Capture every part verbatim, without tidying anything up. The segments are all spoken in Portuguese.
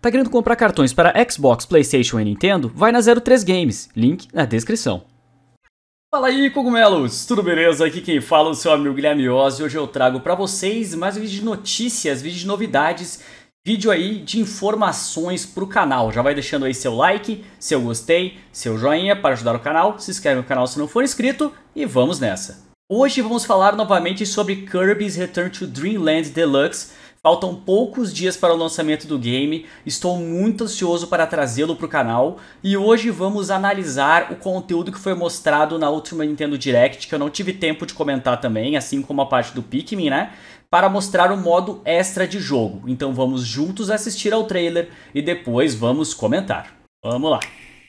Tá querendo comprar cartões para Xbox, PlayStation e Nintendo? Vai na zero três Games, link na descrição. Fala aí, cogumelos! Tudo beleza? Aqui quem fala é o seu amigo Guilherme Oz e hoje eu trago para vocês mais um vídeo de notícias, vídeo de novidades, vídeo aí de informações pro canal. Já vai deixando aí seu like, seu gostei, seu joinha para ajudar o canal, se inscreve no canal se não for inscrito e vamos nessa. Hoje vamos falar novamente sobre Kirby's Return to Dreamland Deluxe. Faltam poucos dias para o lançamento do game, estou muito ansioso para trazê-lo para o canal e hoje vamos analisar o conteúdo que foi mostrado na última Nintendo Direct, que eu não tive tempo de comentar também, assim como a parte do Pikmin, né? Para mostrar o modo extra de jogo. Então vamos juntos assistir ao trailer e depois vamos comentar. Vamos lá!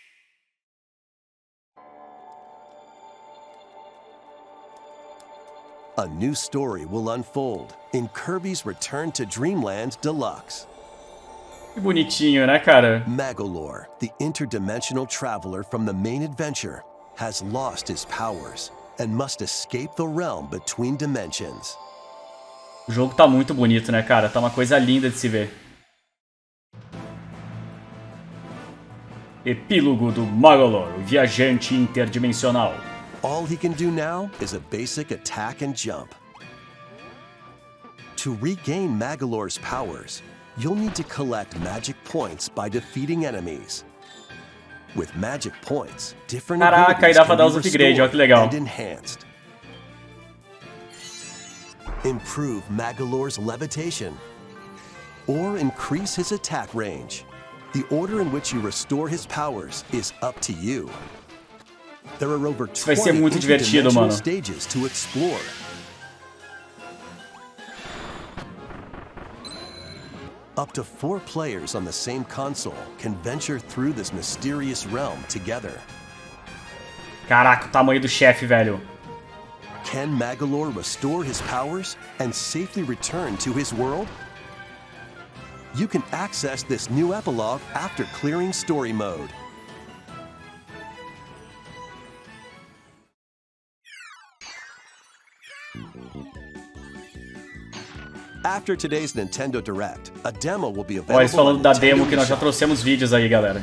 A new story will unfold in Kirby's Return to Dreamland Deluxe. Que bonitinho, né, cara? Magolor, the interdimensional traveler from the main adventure, has lost his powers and must escape the realm between dimensions. O jogo tá muito bonito, né, cara? Tá uma coisa linda de se ver. Epílogo do Magolor, o viajante interdimensional. All he can do now is a basic attack and jump. To regain Magolor's powers, you'll need to collect magic points by defeating enemies. With magic points, different Caraca, aí dá pra dar os upgrades, olha que legal. and enhanced. Improve Magolor's levitation, or increase his attack range. The order in which you restore his powers is up to you. There are over Isso vai ser muito divertido, mano. stages to explore. Up to four players on the same console can venture through this mysterious realm together. Caraca, o tamanho do chefe, velho. Can Magolor restore his powers and safely return to his world? You can access this new epilogue after clearing story mode. After today's Nintendo Direct, a demo will be available. Olha, eles falando da demo que nós já trouxemos vídeos aí, galera.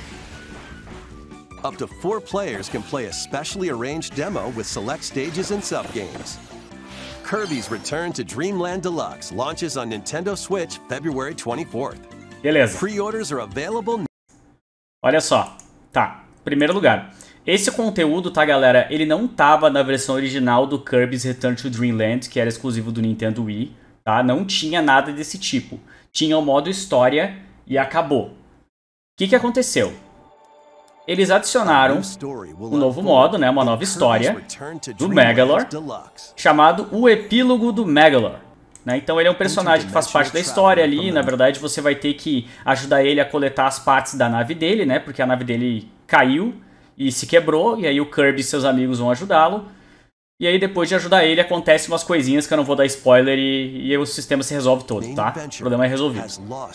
Up to four players can play a specially arranged demo with select stages and subgames. Kirby's Return to Dreamland Deluxe launches on Nintendo Switch February twenty-fourth. Beleza. Pre-orders are available. Olha só. Tá. Primeiro lugar. Esse conteúdo, tá, galera? Ele não tava na versão original do Kirby's Return to Dreamland, que era exclusivo do Nintendo Wii. Tá? Não tinha nada desse tipo. Tinha o modo história e acabou. O que que aconteceu? Eles adicionaram um novo modo, né, uma nova história do Magolor, chamado o Epílogo do Magolor. Né? Então ele é um personagem que faz parte da história ali. Na verdade, você vai ter que ajudar ele a coletar as partes da nave dele, né? Porque a nave dele caiu e se quebrou. E aí o Kirby e seus amigos vão ajudá-lo. E aí, depois de ajudar ele, acontecem umas coisinhas que eu não vou dar spoiler e, e o sistema se resolve todo, tá? O problema é resolvido.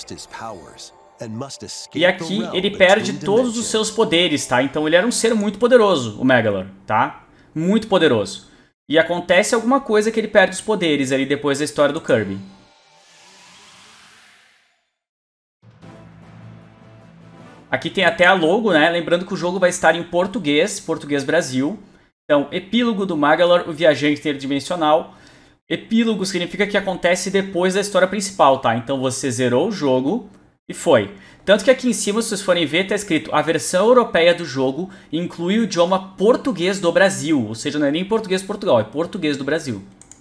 E aqui, ele perde todos os seus poderes, tá? Então ele era um ser muito poderoso, o Magolor, tá? Muito poderoso. E acontece alguma coisa que ele perde os poderes ali depois da história do Kirby. Aqui tem até a logo, né? Lembrando que o jogo vai estar em português, português Brasil. Então, Epílogo do Magolor, o viajante interdimensional. Epílogo significa que acontece depois da história principal, tá? Então você zerou o jogo e foi. Tanto que aqui em cima, se vocês forem ver, tá escrito a versão europeia do jogo inclui o idioma português do Brasil. Ou seja, não é nem português de Portugal, é português do Brasil.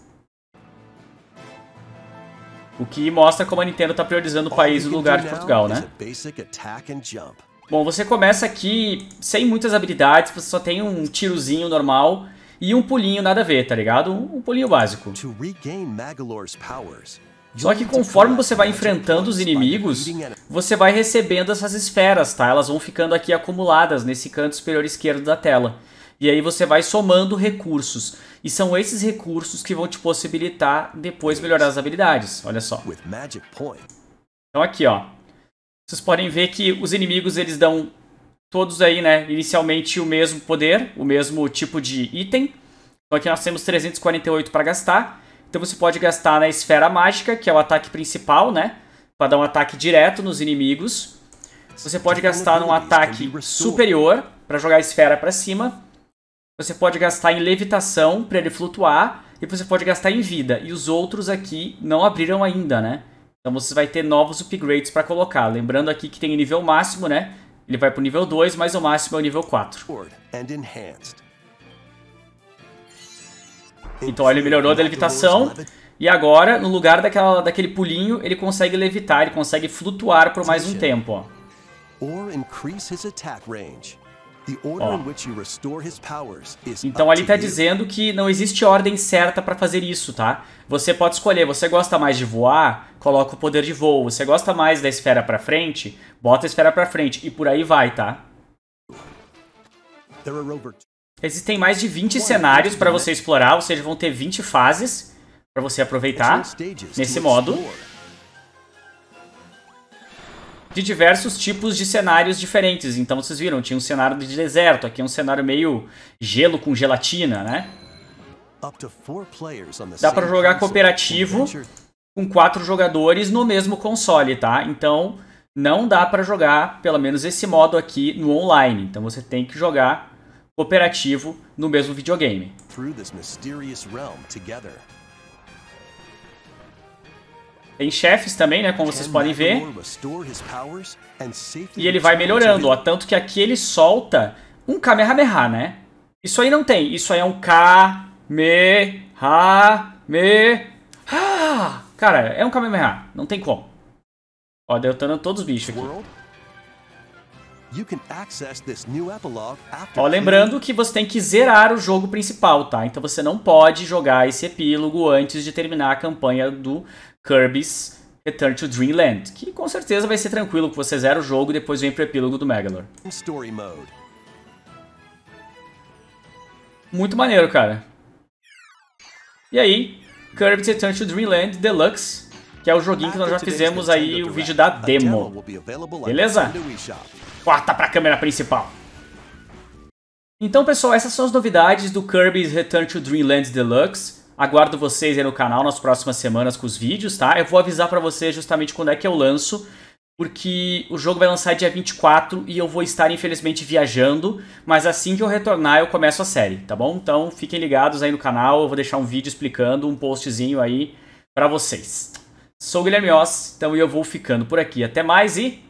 O que mostra como a Nintendo tá priorizando o país e o lugar de Portugal, né? Bom, você começa aqui sem muitas habilidades, você só tem um tirozinho normal e um pulinho nada a ver, tá ligado? Um, um pulinho básico. Só que conforme você vai enfrentando os inimigos, você vai recebendo essas esferas, tá? Elas vão ficando aqui acumuladas nesse canto superior esquerdo da tela. E aí você vai somando recursos. E são esses recursos que vão te possibilitar depois melhorar as habilidades, olha só. Então aqui, ó. Vocês podem ver que os inimigos, eles dão todos aí, né, inicialmente o mesmo poder, o mesmo tipo de item. Então aqui nós temos trezentos e quarenta e oito para gastar. Então você pode gastar na esfera mágica, que é o ataque principal, né? para dar um ataque direto nos inimigos. Você pode gastar num ataque superior para jogar a esfera para cima. Você pode gastar em levitação para ele flutuar. E você pode gastar em vida. E os outros aqui não abriram ainda, né? Então você vai ter novos upgrades para colocar. Lembrando aqui que tem o nível máximo, né? Ele vai pro nível dois, mas o máximo é o nível quatro. Então ele melhorou a levitação. E agora, no lugar daquela, daquele pulinho, ele consegue levitar, ele consegue flutuar por mais um tempo, ó. Ó. Então ali está dizendo que não existe ordem certa para fazer isso, tá? Você pode escolher, você gosta mais de voar, coloca o poder de voo. Você gosta mais da esfera para frente, bota a esfera para frente. E por aí vai, tá? Existem mais de vinte cenários para você explorar, ou seja, vão ter vinte fases para você aproveitar nesse modo. De diversos tipos de cenários diferentes. Então vocês viram, tinha um cenário de deserto, aqui é um cenário meio gelo com gelatina, né? Dá pra jogar cooperativo com quatro jogadores no mesmo console, tá? Então não dá pra jogar, pelo menos esse modo aqui, no online. Então você tem que jogar cooperativo no mesmo videogame. Tem chefes também, né, como vocês podem ver. E ele vai melhorando, ó. Tanto que aqui ele solta um Kamehameha, né? Isso aí não tem. Isso aí é um Kamehameha. Cara, é um Kamehameha. Não tem como. Ó, derrotando todos os bichos aqui. Ó, lembrando que você tem que zerar o jogo principal, tá? Então você não pode jogar esse epílogo antes de terminar a campanha do Kirby's Return to Dreamland, que com certeza vai ser tranquilo, que você zera o jogo e depois vem pro epílogo do Megalor. Muito maneiro, cara. E aí, Kirby's Return to Dreamland Deluxe, que é o joguinho que nós já fizemos aí o vídeo da demo. Beleza? Corta pra câmera principal. Então, pessoal, essas são as novidades do Kirby's Return to Dreamland Deluxe. Aguardo vocês aí no canal nas próximas semanas com os vídeos, tá? Eu vou avisar pra vocês justamente quando é que eu lanço, porque o jogo vai lançar dia vinte e quatro e eu vou estar, infelizmente, viajando, mas assim que eu retornar eu começo a série, tá bom? Então fiquem ligados aí no canal, eu vou deixar um vídeo explicando, um postzinho aí pra vocês. Sou o Guilherme Oss, então eu vou ficando por aqui. Até mais e